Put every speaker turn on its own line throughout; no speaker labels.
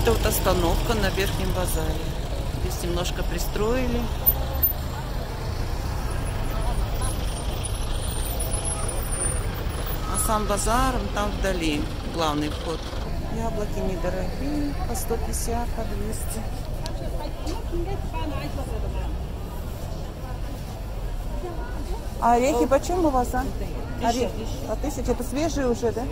Это вот остановка на Верхнем базаре. Здесь немножко пристроили. А сам базар там вдали, главный вход. Яблоки недорогие, по 150, по 200. А орехи почем у вас, а? Орехи. По 1000. Это свежие уже, да?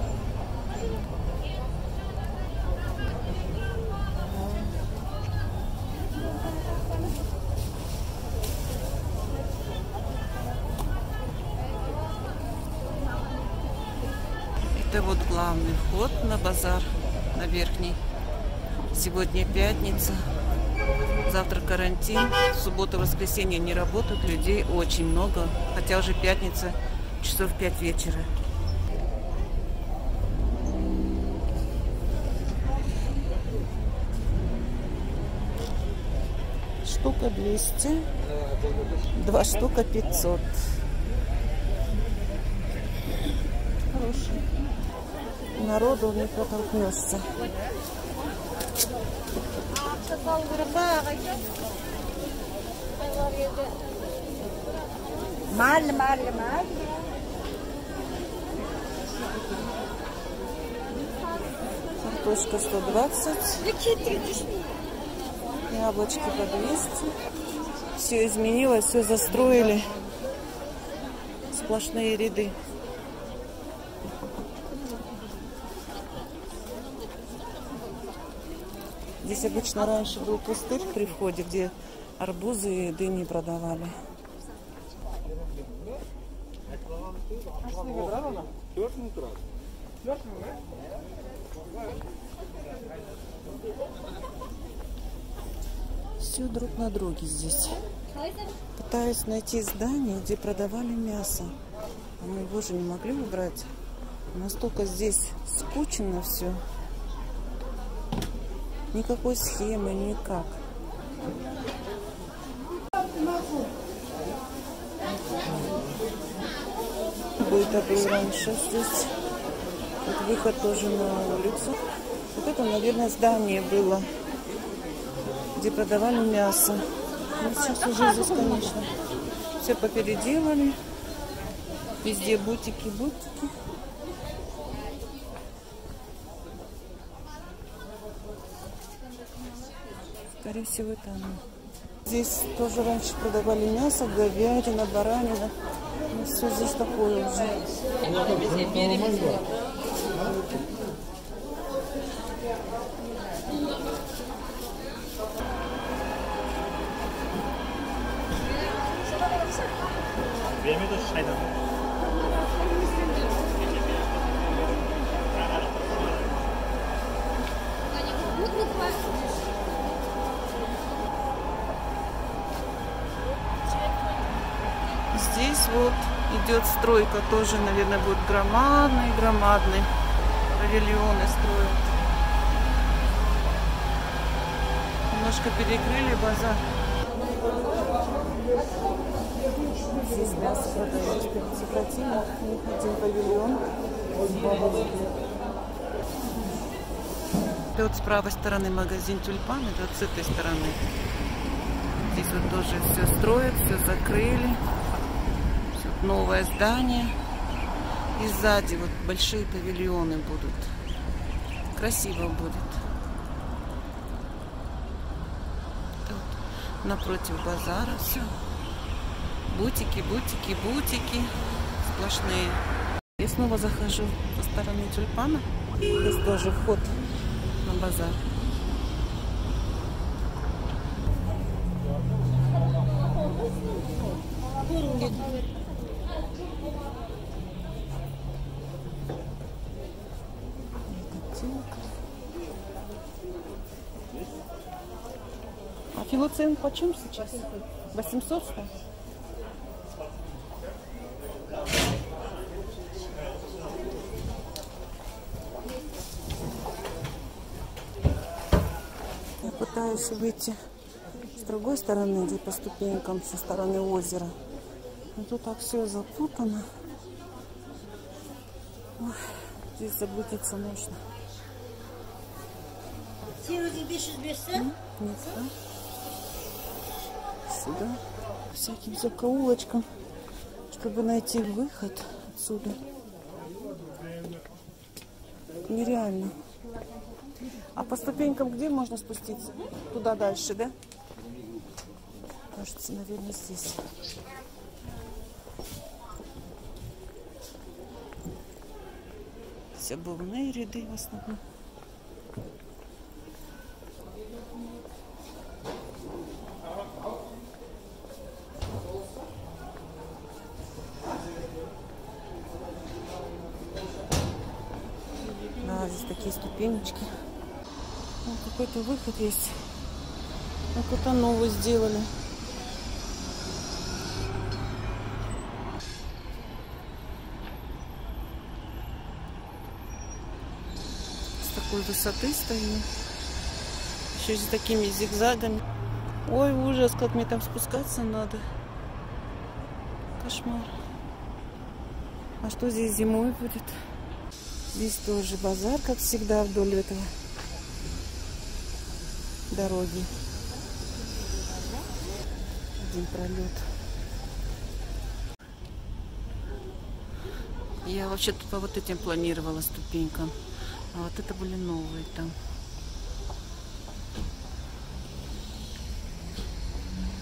Это вот главный вход на базар, на Верхний. Сегодня пятница, завтра карантин, суббота, воскресенье не работают, людей очень много, хотя уже пятница, часов 5 вечера. Штука 200, 2 штука 500. Хороший. Народу не протолкнешься. Картошка 120. Яблочки по 200. Все изменилось, все застроили. Сплошные ряды. Здесь обычно раньше был пустырь при входе, где арбузы и дыни продавали. Все друг на друге здесь. Пытаюсь найти здание, где продавали мясо. А мы его же не могли убрать. Настолько здесь скучно все. Никакой схемы, никак. Это был раньше здесь. Вот выход тоже на улицу. Вот это, наверное, здание было, где продавали мясо. Ну, сейчас уже здесь, конечно, все попеределали. Везде бутики, бутики. Скорее всего, это оно. Здесь тоже раньше продавали мясо, говядина, баранина. Ну, все здесь такое уже. Здесь вот идет стройка, тоже, наверное, будет громадный павильоны строят. Немножко перекрыли базар. Здесь мясо продают в 5 противнях, у них один павильон. Это вот с правой стороны магазин Тюльпан, это вот с этой стороны. Здесь вот тоже все строят, все закрыли. Новое здание. И сзади вот большие павильоны будут. Красиво будет. Тут напротив базара все. Бутики, бутики, бутики. Сплошные. Я снова захожу со стороны Тюльпана. Здесь тоже вход на базар. А филоцин почем сейчас? 800, что ли? Я пытаюсь выйти с другой стороны, где по ступенькам, со стороны озера. Но тут так все запутано. Ой, здесь заблудиться можно. Нет, да? Сюда. Всяким закоулочкам, чтобы найти выход отсюда. Нереально. А по ступенькам где можно спуститься? Туда дальше, да? Кажется, наверное, здесь. Все обувные ряды в основном. Да, здесь такие ступенечки. Вот какой-то выход есть. Какой-то новый сделали. С такой высоты стою. Еще с такими зигзагами. Ой, ужас, как мне там спускаться надо. Кошмар. А что здесь зимой будет? Здесь тоже базар, как всегда, вдоль этого дороги. Один пролет. Я вообще-то по вот этим планировала ступенькам. А вот это были новые там.